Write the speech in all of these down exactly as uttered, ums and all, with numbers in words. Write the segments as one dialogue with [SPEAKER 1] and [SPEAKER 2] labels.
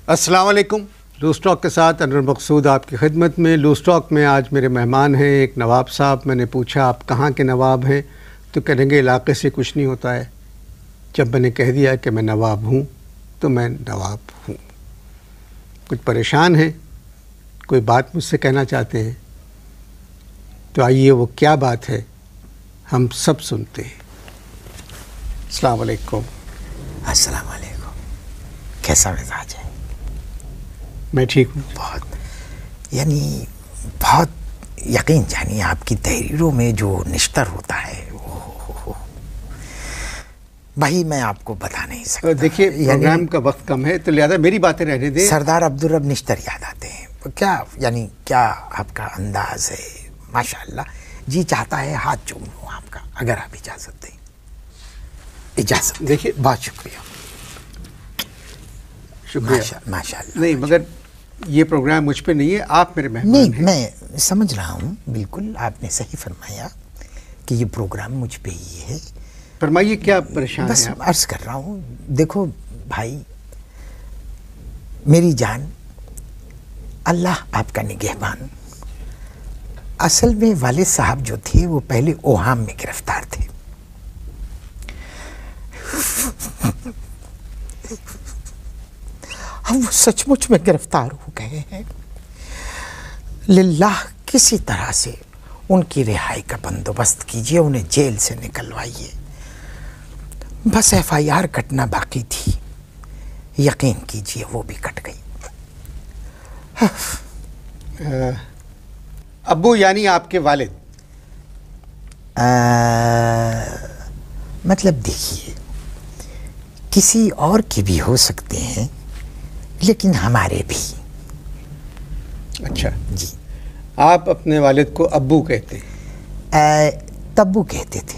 [SPEAKER 1] अस्सलाम वालेकुम। Loose talk के साथ अनवर मकसूद आपकी खिदमत में। लूज़ टॉक में आज मेरे मेहमान हैं एक नवाब साहब। मैंने पूछा आप कहाँ के नवाब हैं, तो कहेंगे इलाके से कुछ नहीं होता है। जब मैंने कह दिया कि मैं नवाब हूँ तो मैं नवाब हूँ। कुछ परेशान हैं, कोई बात मुझसे कहना चाहते हैं, तो आइए वो क्या बात है हम सब सुनते हैं। अस्सलाम वालेकुम।
[SPEAKER 2] अस्सलाम वालेकुम। कैसा मिजाज है?
[SPEAKER 1] मैं ठीक हूँ।
[SPEAKER 2] बहुत, यानी बहुत यकीन जानिए आपकी तहरीरों में जो निश्तर होता है वो भाई मैं आपको बता नहीं सकता।
[SPEAKER 1] देखिए प्रोग्राम का वक्त कम है तो लिहाजा मेरी बातें रहने दें।
[SPEAKER 2] सरदार अब्दुल रब निश्तर याद आते हैं क्या? यानी क्या आपका अंदाज है? माशाअल्लाह, जी चाहता है हाथ चूम लूँ आपका, अगर आप इजाज़त दें। इजाज़त
[SPEAKER 1] देखिए,
[SPEAKER 2] बहुत शुक्रिया।
[SPEAKER 1] शुक्रिया।
[SPEAKER 2] माशाअल्लाह।
[SPEAKER 1] नहीं, मगर ये प्रोग्राम मुझ पे नहीं है, आप मेरे मेहमान
[SPEAKER 2] नहीं
[SPEAKER 1] हैं।
[SPEAKER 2] मैं समझ रहा हूँ, बिल्कुल आपने सही फरमाया कि ये प्रोग्राम मुझ पे ही है।
[SPEAKER 1] फरमाइए क्या परेशान
[SPEAKER 2] बस
[SPEAKER 1] हैं आप?
[SPEAKER 2] अर्ज कर रहा हूँ, देखो भाई मेरी जान, अल्लाह आपका निगहबान। असल में वालिद साहब जो थे वो पहले ओहाम में गिरफ्तार थे। अब वो सचमुच में गिरफ्तार हो गए हैं। लिल्लाह किसी तरह से उनकी रिहाई का बंदोबस्त कीजिए, उन्हें जेल से निकलवाइए। बस एफ आई आर कटना बाकी थी, यकीन कीजिए वो भी कट गई।
[SPEAKER 1] अब्बू यानी आपके वालिद?
[SPEAKER 2] आ, मतलब देखिए, किसी और के भी हो सकते हैं, लेकिन हमारे भी।
[SPEAKER 1] अच्छा
[SPEAKER 2] जी।
[SPEAKER 1] आप अपने वालिद को अब्बू कहते हैं?
[SPEAKER 2] तब्बू कहते थे।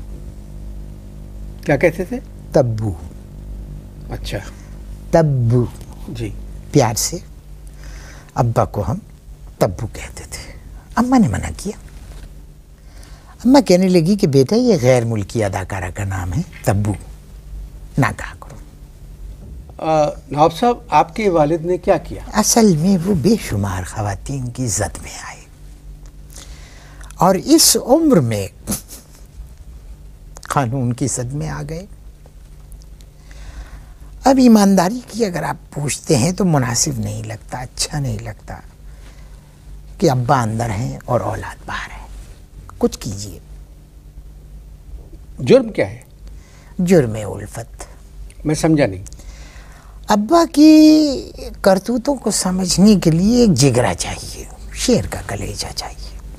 [SPEAKER 1] क्या कहते थे?
[SPEAKER 2] तब्बू।
[SPEAKER 1] अच्छा,
[SPEAKER 2] तब्बू
[SPEAKER 1] जी।
[SPEAKER 2] प्यार से अब्बा को हम तब्बू कहते थे। अम्मा ने मना किया। अम्मा कहने लगी कि बेटा ये गैर मुल्की अदाकारा का नाम है, तब्बू ना कहा करो।
[SPEAKER 1] नवाब साहब, आपके वालिद ने क्या किया?
[SPEAKER 2] असल में वो बेशुमार ख़वातीन की जद में आए और इस उम्र में कानून की जद में आ गए। अब ईमानदारी की अगर आप पूछते हैं तो मुनासिब नहीं लगता, अच्छा नहीं लगता कि अब्बा अंदर हैं और औलाद बाहर है। कुछ कीजिए।
[SPEAKER 1] जुर्म क्या है?
[SPEAKER 2] जुर्म उल्फत।
[SPEAKER 1] मैं समझा नहीं।
[SPEAKER 2] अब्बा की करतूतों को समझने के लिए एक जिगरा चाहिए, शेर का कलेजा चाहिए।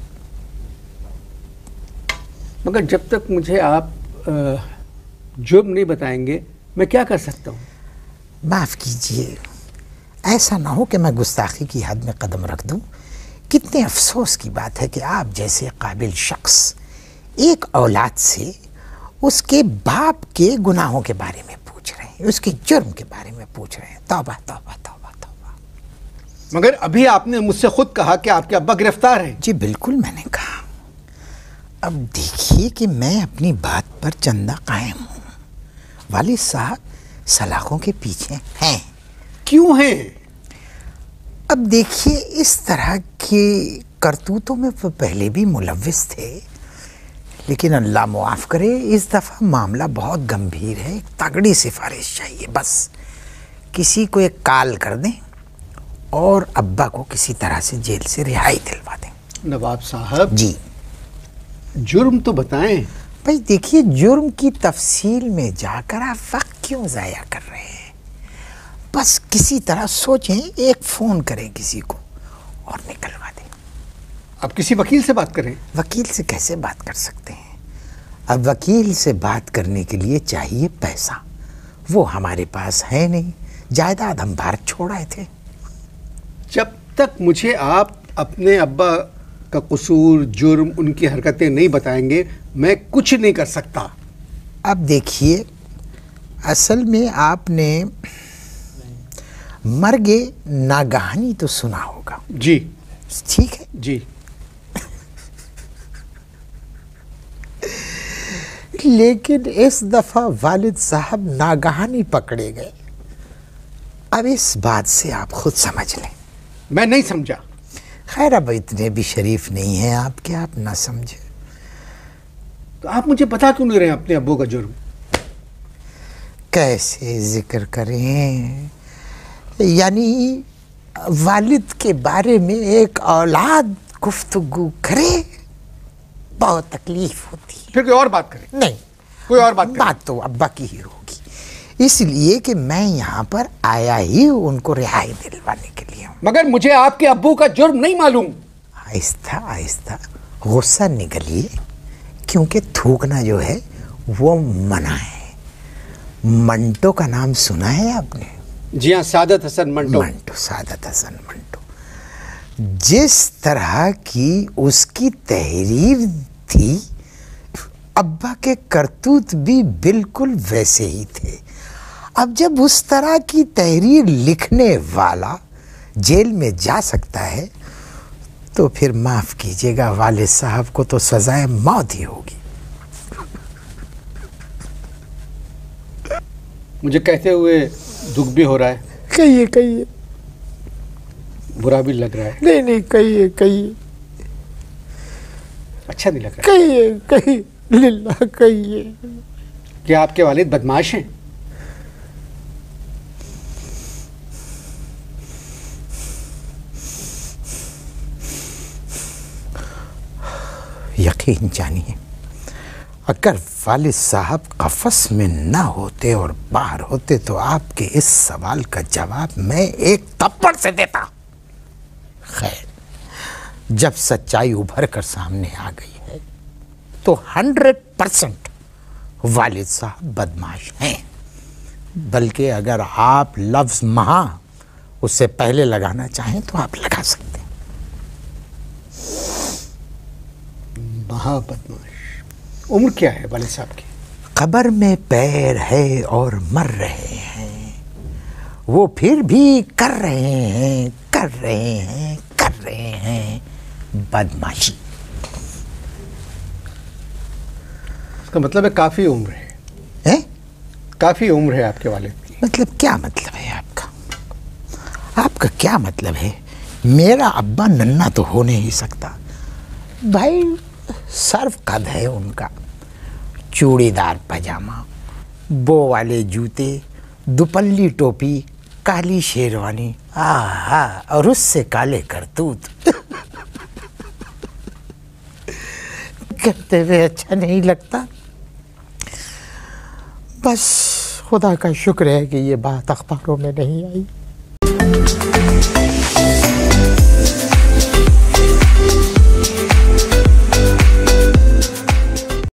[SPEAKER 1] मगर जब तक मुझे आप जुर्म नहीं बताएंगे मैं क्या कर सकता हूँ?
[SPEAKER 2] माफ़ कीजिए, ऐसा ना हो कि मैं गुस्ताखी की हद में कदम रख दूँ। कितने अफसोस की बात है कि आप जैसे काबिल शख्स एक औलाद से उसके बाप के गुनाहों के बारे में पूछ रहे हैं, उसके जुर्म के बारे में पूछ रहे हैं। तौबा तौबा तौबा तौबा।
[SPEAKER 1] मगर अभी आपने मुझसे खुद कहा कि आपके अब्बा गिरफ्तार हैं।
[SPEAKER 2] जी बिल्कुल मैंने कहा। अब देखिए कि मैं अपनी बात पर चंदा कायम हूँ। वालिद साहब सलाखों के पीछे हैं।
[SPEAKER 1] क्यों हैं?
[SPEAKER 2] अब देखिए, इस तरह के करतूतों में वो पहले भी मुलव्विस थे, लेकिन अल्लाह मुआफ़ करे इस दफ़ा मामला बहुत गंभीर है। एक तगड़ी सिफारिश चाहिए। बस किसी को एक कॉल कर दें और अब्बा को किसी तरह से जेल से रिहाई दिलवा दें।
[SPEAKER 1] नवाब साहब
[SPEAKER 2] जी,
[SPEAKER 1] जुर्म तो बताएं।
[SPEAKER 2] भाई देखिए, जुर्म की तफसील में जाकर आप वक्त क्यों ज़ाया कर रहे हैं? बस किसी तरह सोचें, एक फ़ोन करें किसी को और निकलवा दें।
[SPEAKER 1] अब किसी वकील से बात करें।
[SPEAKER 2] वकील से कैसे बात कर सकते हैं? अब वकील से बात करने के लिए चाहिए पैसा, वो हमारे पास है नहीं। जायदाद हम भारत छोड़ आए थे।
[SPEAKER 1] जब तक मुझे आप अपने अब्बा का कसूर, जुर्म, उनकी हरकतें नहीं बताएंगे मैं कुछ नहीं कर सकता।
[SPEAKER 2] अब देखिए, असल में आपने मर्गे नागहानी तो सुना होगा।
[SPEAKER 1] जी
[SPEAKER 2] ठीक है
[SPEAKER 1] जी।
[SPEAKER 2] लेकिन इस दफा वालिद साहब नागहानी पकड़े गए। अब इस बात से आप खुद समझ लें।
[SPEAKER 1] मैं नहीं समझा।
[SPEAKER 2] खैर, अब इतने भी शरीफ नहीं हैं आप कि आप ना समझे।
[SPEAKER 1] तो आप मुझे बता क्यों नहीं रहे अपने अब्बू का जुर्म?
[SPEAKER 2] कैसे जिक्र करें, यानी वालिद के बारे में एक औलाद गुफ्तगू करे, बहुत तकलीफ होती है।
[SPEAKER 1] फिर कोई और बात करें।
[SPEAKER 2] नहीं,
[SPEAKER 1] कोई और बात करें।
[SPEAKER 2] बात तो अब्बा की ही होगी, इसलिए कि मैं यहाँ पर आया ही उनको रिहाई दिलवाने के लिए हूँ।
[SPEAKER 1] मगर मुझे आपके अब्बू का जुर्म नहीं मालूम।
[SPEAKER 2] आहिस्ता आहिस्ता गुस्सा निकलिए, क्योंकि थूकना जो है वो मना है। मंटो का नाम सुना है आपने?
[SPEAKER 1] जी हाँ, सादत हसन मंटो।
[SPEAKER 2] मंटो, सादत हसन मंटो। जिस तरह की उसकी तहरीर थी, अब्बा के करतूत भी बिल्कुल वैसे ही थे। अब जब उस तरह की तहरीर लिखने वाला जेल में जा सकता है, तो फिर माफ कीजिएगा वालिद साहब को तो सजाए मौत ही होगी।
[SPEAKER 1] मुझे कहते हुए दुख भी हो रहा है,
[SPEAKER 2] कहिए कहिए।
[SPEAKER 1] बुरा भी लग रहा है।
[SPEAKER 2] नहीं नहीं, कहिए कहिए।
[SPEAKER 1] अच्छा नहीं लग रहा
[SPEAKER 2] कहिए कहिए, लिल्लाह कहिए।
[SPEAKER 1] क्या आपके वालिद बदमाश हैं?
[SPEAKER 2] यकीन जानिए, अगर वालिद साहब कफस में ना होते और बाहर होते तो आपके इस सवाल का जवाब मैं एक थप्पड़ से देता। खैर, जब सच्चाई उभर कर सामने आ गई है तो हंड्रेड परसेंट वालिद साहब बदमाश हैं। बल्कि अगर आप लफ्ज महा उससे पहले लगाना चाहें तो आप लगा सकते हैं।
[SPEAKER 1] महा बदमाश। उम्र क्या है वालिद साहब की?
[SPEAKER 2] कब्र में पैर है और मर रहे हैं, वो फिर भी कर रहे हैं कर रहे हैं कर रहे हैं बदमाशी।
[SPEAKER 1] इसका मतलब है काफी उम्र है।
[SPEAKER 2] हैं?
[SPEAKER 1] काफी उम्र है आपके वालिद की।
[SPEAKER 2] मतलब क्या मतलब है आपका? आपका क्या मतलब है? मेरा अब्बा नन्ना तो हो नहीं सकता भाई। सर्व कद है उनका, चूड़ीदार पजामा, बो वाले जूते, दुपल्ली टोपी, काली शेरवानी, आहा, और उससे काले करतूत। कहते हुए अच्छा नहीं लगता। बस खुदा का शुक्र है कि ये बात अखबारों में नहीं आई।